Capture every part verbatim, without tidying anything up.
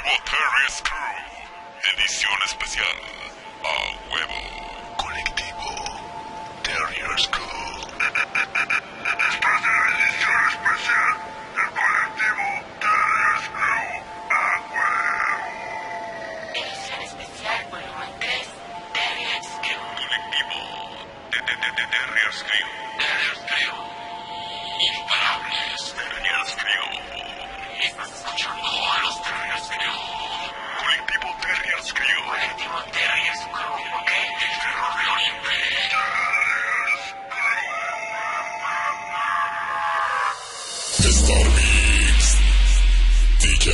Terriers Crew, edición especial, a huevo. Colectivo Terriers Crew. Esta es la edición especial del colectivo Terriers Crew, a huevo. Edición especial volumen tres, Terriers Crew. Colectivo de, de, de, de Terriers Crew. Terriers Crew. Imparables. Terriers Crew. Estás escuchando a los Terriers Crew. Colectivo Terriers Crew. Colectivo Terriers Crew, ¿ok? El terror de Oriente. Star Mix D J.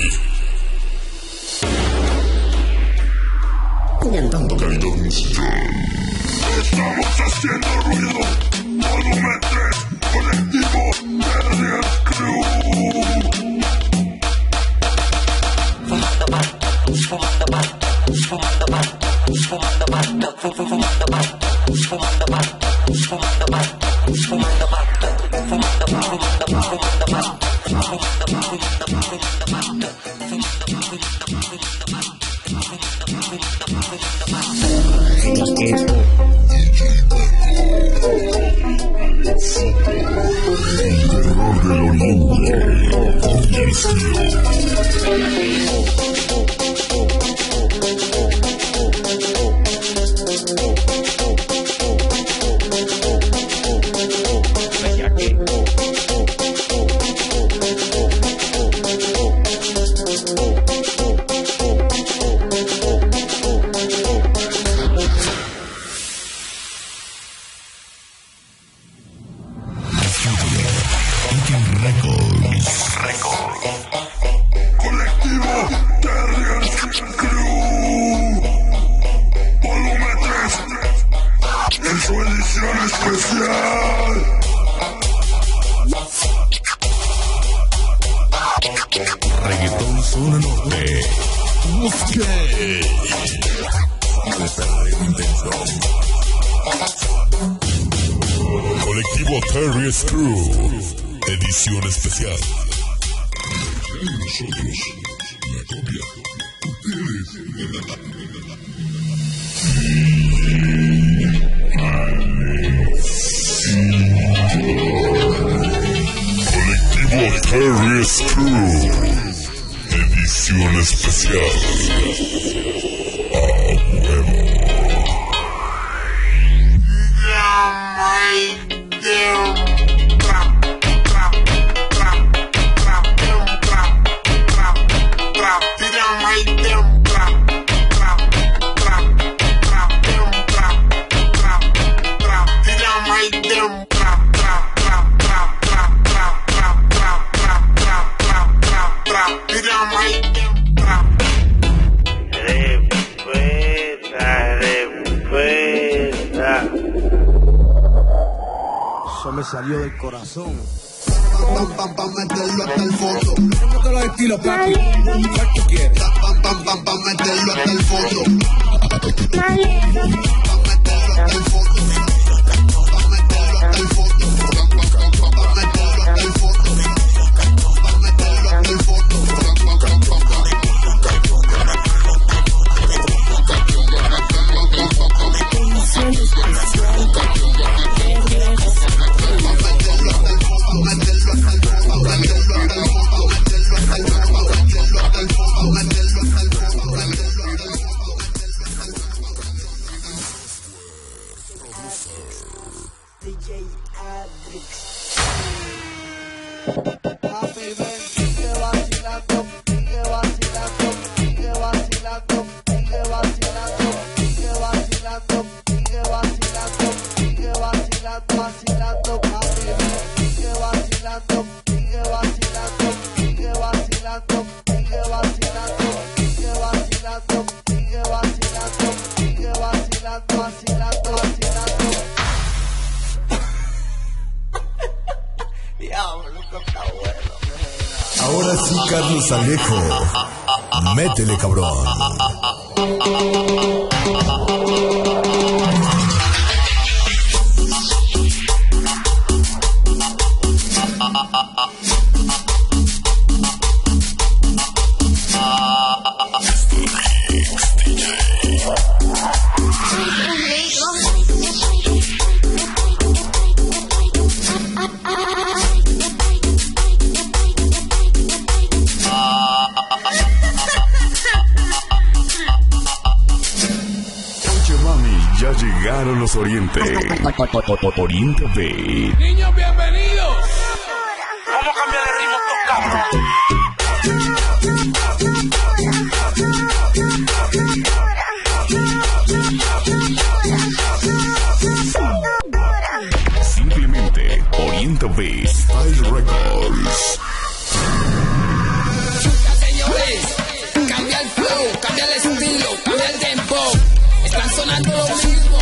Cantando calidad musical. Estamos haciendo ruido. Volumen tres. Colectivo Terriers Crew. Fumando pasto, fumando pasto, fumando pasto, fumando pasto, fumando pasto, fumando pasto, fumando pasto, fumando pasto, fumando Colectivo Terriers Crew, edición especial. Nosotros, la copia, Colectivo Terriers Crew, edición especial. A huevo. Eso me salió del corazón. Pam, pam, pam, meterlo hasta el fondo. ¿Cómo te lo estilo, papi? ¿Cuál tú quieres? Pam, pam, pam, pam, meterlo hasta el fondo. Pam, meterlo hasta el fondo. Pam, meterlo hasta el fondo. Pam, pam, pam, pam, pam, meterlo hasta el fondo. Pam, meterlo hasta el fondo. Pam, pam, pam, pam, pam. D J Adrix. Papi, ven, sigue vacilando, sigue vacilando, sigue vacilando, sigue vacilando, sigue vacilando, sigue vacilando, sigue vacilando, vacilando, papi, ven, sigue vacilando, sigue vacilando, sigue vacilando, sigue vacilando, sigue vacilando, sigue vacilando, sigue vacilando, vacilando, vacilando. Diablo, está bueno. Ahora sí, Carlos Alejo. Métele, cabrón. Ah. Somos Oriente. Oriente Beat. Niños, bienvenidos. Vamos a cambiar el ritmo, toca. Simplemente Oriente Beat. Style Records. Señores, cambia el flow, cambia el estilo, cambia el tempo. Están sonando lo mismo.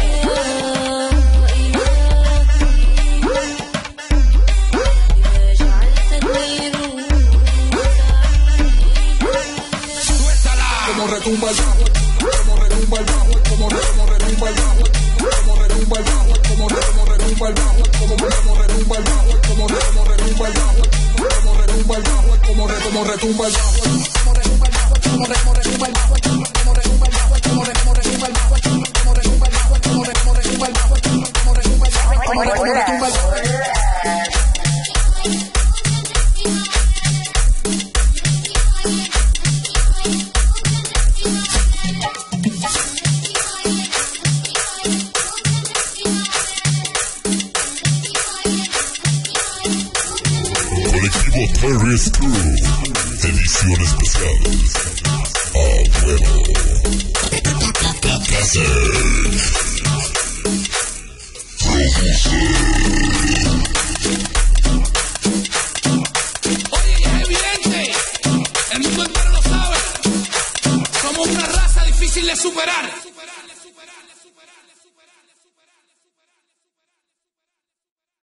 Suéltala. Como retumba el bajo, como retumba el bajo, como retumba el bajo, como retumba el bajo, como retumba el bajo, como retumba el bajo, como retumba el bajo, como retumba el bajo, como retumba el bajo, como retumba el bajo, como retumba el bajo, como retumba el bajo, como retumba el bajo, como retumba el bajo, como retumba el bajo, como retumba el bajo, como retumba el bajo, como retumba el bajo. Colectivo Terriers Crew, edición especial. A huevo. Placer. Oye, y es evidente, el mundo entero lo sabe. Somos una raza difícil de superar.